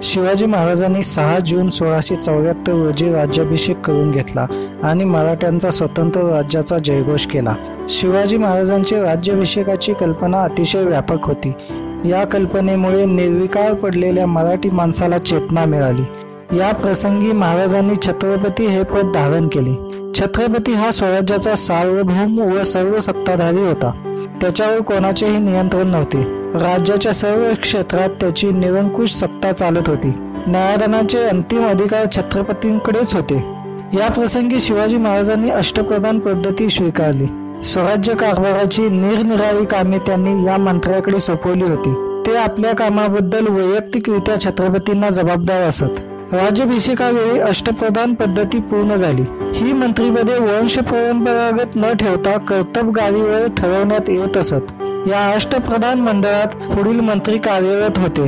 शिवाजी महाराजांनी 6 जून 1674 रोजी राज्याभिषेक करून घेतला आणि मराठ्यांचा स्वतंत्र राज्याचा जयघोष केला. शिवाजी महाराजांची राज्याभिषेकाची कल्पना अतिशय व्यापक होती. या कल्पनेमुळे निर्विकार पडलेल्या मराठी माणसाला चेतना मिळाली. या प्रसंगी महाराजांनी छत्रपती हे पद धारण केले. छत्रपती हा स्वराज्याचा सार्वभौम व सर्व सत्ताधारी होता. त्याच्यावर कोणाचेही नियंत्रण नव्हते. राज्याच्या सर्व क्षेत्रात त्याची निरंकुश सत्ता चालत होती. न्यायदानाचे अंतिम अधिकार छत्रपतींकडेच होते. या प्रसंगी शिवाजी महाराजांनी अष्टप्रधान पद्धती स्वीकारली. स्वराज्य कारभाराची निरनिराळी कामे त्यांनी या मंत्र्याकडे सोपवली होती. ते आपल्या कामाबद्दल वैयक्तिकरित्या छत्रपतींना जबाबदार असत. राज्याभिषेकावेळी अष्टप्रधान पद्धती पूर्ण झाली. ही मंत्रिपदे वंश परंपरागत न ठेवता कर्तबगारीवर ठरवण्यात येत असत. या अष्टप्रधान मंडळात पुढील मंत्री कार्यरत होते.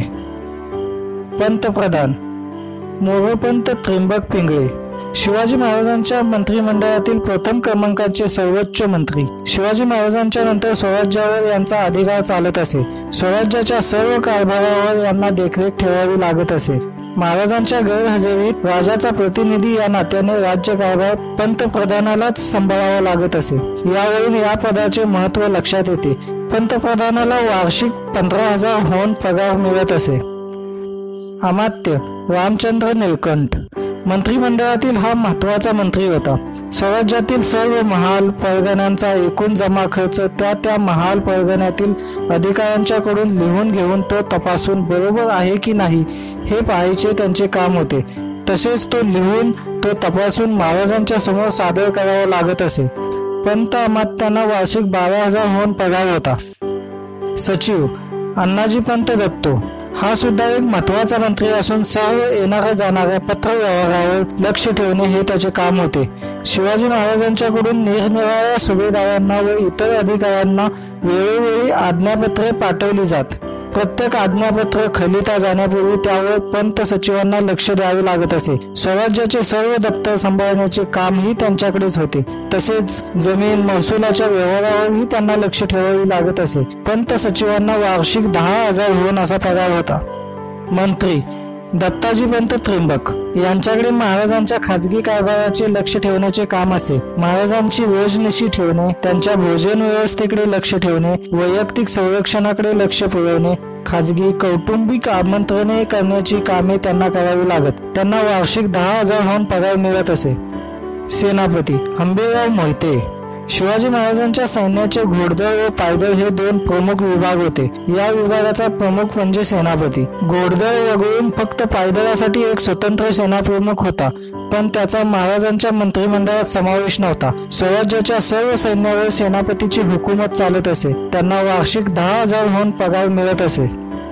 पंतप्रधान मोरोपंत त्र्यंबक पिंगळे शिवाजी महाराजांच्या मंत्रिमंडळातील प्रथम क्रमांकाचे सर्वोच्च मंत्री. शिवाजी महाराजांच्या नंतर स्वराज्यावर यांचा अधिकार चालत असे. स्वराज्याच्या सर्व कारभारावर यांना देखरेख ठेवावी लागत असे. महाराजांच्या गैरहजेरीत राजाचा प्रतिनिधी या नात्याने राज्यकारभार पंतप्रधानालाच सांभाळावा लागत असे. यावरून या पदाचे महत्त्व लक्षात येते. पंतप्रधानाला वार्षिक 15,000 होन पगार मिळत असे. अमात्य रामचंद्र निळकंठ मंत्रिमंडळातील हा महत्वाचा मंत्री होता. स्वराज्यातील सर्व महाल परगण्यांचा एकूण जमा खर्च त्या महाल परगण्यातील अधिकाऱ्यांच्याकडून लिहून घेऊन तो तपासून बरोबर आहे की नाही हे पाहायचे त्यांचे काम होते. तसेच तो लिहून तो तपासून महाराजांच्या समोर सादर करावा लागत असे. पंत अमात्यांना वार्षिक 12,000 होन पगार होता. सचिव अण्णाजी पंत दत्तो हा सुद्धा एक महत्वाचा मंत्री असून सर्व येणाऱ्या जाणाऱ्या पत्र व्यवहारावर लक्ष ठेवणे हे त्याचे काम होते. शिवाजी महाराजांच्याकडून निरनिराळ्या सुभेदारांना व इतर अधिकाऱ्यांना वेळोवेळी आज्ञापत्रे पाठवली जात. प्रत्येक आज्ञापत्र खलिता जाण्यापूर्वी त्यावर पंत सचिवांना लक्ष द्यावे लागत असे. स्वराज्याचे सर्व दप्तर सांभाळण्याचे कामही त्यांच्याकडेच होते. तसेच जमीन महसुलाच्या व्यवहारावरही त्यांना लक्ष ठेवावे लागत असे. पंत सचिवांना वार्षिक 10,000 होन असा पगार होता. मंत्री दत्ताजी पंत त्र्यंबक यांच्याकडे महाराजांच्या खाजगी कारभाराचे लक्ष ठेवण्याचे काम असे. महाराजांची रोजनिशी ठेवणे, त्यांच्या भोजन व्यवस्थेकडे लक्ष ठेवणे, वैयक्तिक संरक्षणाकडे लक्ष पुरवणे, खाजगी कौटुंबिक आमंत्रणे करण्याची कामे त्यांना करावी लागत. त्यांना वार्षिक 10,000 होन पगार मिळत असे. सेनापती हंबीरराव मोहिते शिवाजी महाराजांच्या सैन्याचे घोडदळ व पायदळ हे 2 प्रमुख विभाग होते. या विभागाचा प्रमुख म्हणजे सेनापती. घोडदळ वगळून फक्त पायदळासाठी एक स्वतंत्र सेनाप्रमुख होता, पण त्याचा महाराजांच्या मंत्रिमंडळात समावेश नव्हता. स्वराज्याच्या सर्व सैन्यावर सेनापतीची हुकूमत चालत असे. त्यांना वार्षिक 10,000 होन पगार मिळत असे.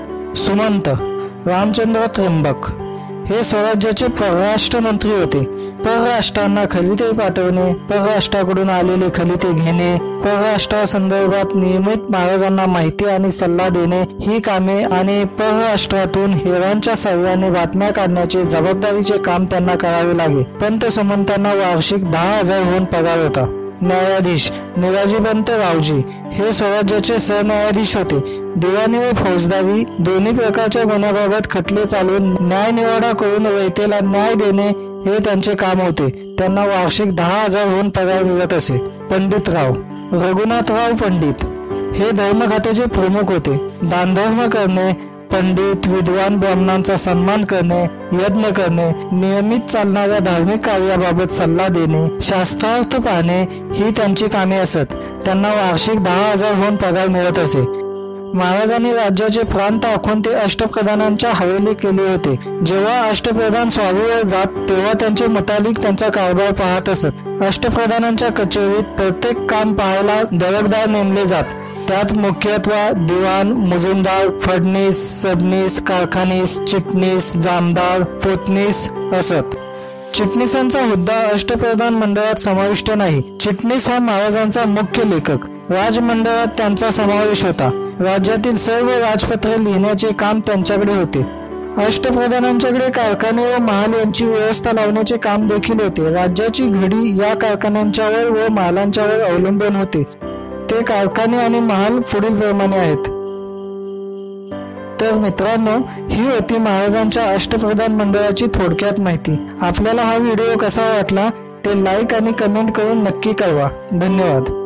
सुमंत रामचंद्र त्र्यंबक हे स्वराज्याचे परराष्ट्र मंत्री होते. परराष्ट्रांना खलिते पाठवणे, परराष्ट्राकडून आलेले खलिते घेणे, परराष्ट्रासंदर्भात नियमित महाराजांना माहिती आणि सल्ला देणे ही कामे आणि परराष्ट्रातून हेरांच्या सहाय्याने बातम्या काढण्याचे जबाबदारीचे काम त्यांना करावे लागे. पंत सुमंतांना वार्षिक 10,000 होन पगार होता. न्यायाधीश निराजीपंत रावजी हे स्वराज्याचे सरन्यायाधीश होते. दिवाणी व फौजदारी दोन्ही प्रकारच्या गुन्ह्याबाबत खटले चालवून न्यायनिवाडा करून रयतेला न्याय देणे हे त्यांचे काम होते. त्यांना वार्षिक 10,000 होन पगार मिळत असे. पंडितराव रघुनाथराव पंडित हे धर्म खात्याचे प्रमुख होते. दानधर्म करणे, पंडित विद्वान ब्राह्मणांचा सन्मान करणे, यज्ञ करणे, नियमित चालणाऱ्या धार्मिक कार्याबाबत सल्ला देणे, शास्त्रार्थ पाहणे ही त्यांची कामे असत. त्यांना वार्षिक 10,000 होन पगार मिळत असे. महाराजांनी राज्याचे प्रांत आखून ते अष्टप्रधानांच्या हवेली केले होते. जेव्हा अष्टप्रधान स्वारीवर जात तेव्हा त्यांचे मुतालिक त्यांचा कारभार पाहत असत. अष्टप्रधानांच्या कचेरीत प्रत्येक काम पाहायला दरकदार नेमले जात. त्यात मुख्यत्वे दिवाण, मुजुमदार, फडणीस, सबनीस, कारखानीस, चिटणीस, जामदार, पोतनीस असत. चिटणीसांचा हुद्दा अष्टप्रधान मंडळात समाविष्ट नाही. चिटणीस हा महाराजांचा मुख्य लेखक. राजमंडळात त्यांचा समावेश होता. राज्यातील सर्व राजपत्रे लिहिण्याचे काम त्यांच्याकडे होते. अष्टप्रधानांच्याकडे कारखाने व महाल यांची व्यवस्था लावण्याचे काम देखील होते. राज्याची घडी या कारखान्यांच्यावर व महालांच्यावर अवलंबून होते. ते कारखाने आणि महाल पुढील प्रमाणे आहेत. तर मित्रांनो, ही होती महाराजांच्या अष्टप्रधान मंडळाची थोडक्यात माहिती. आपल्याला हा व्हिडिओ कसा वाटला ते लाईक आणि कमेंट करून नक्की कळवा. धन्यवाद.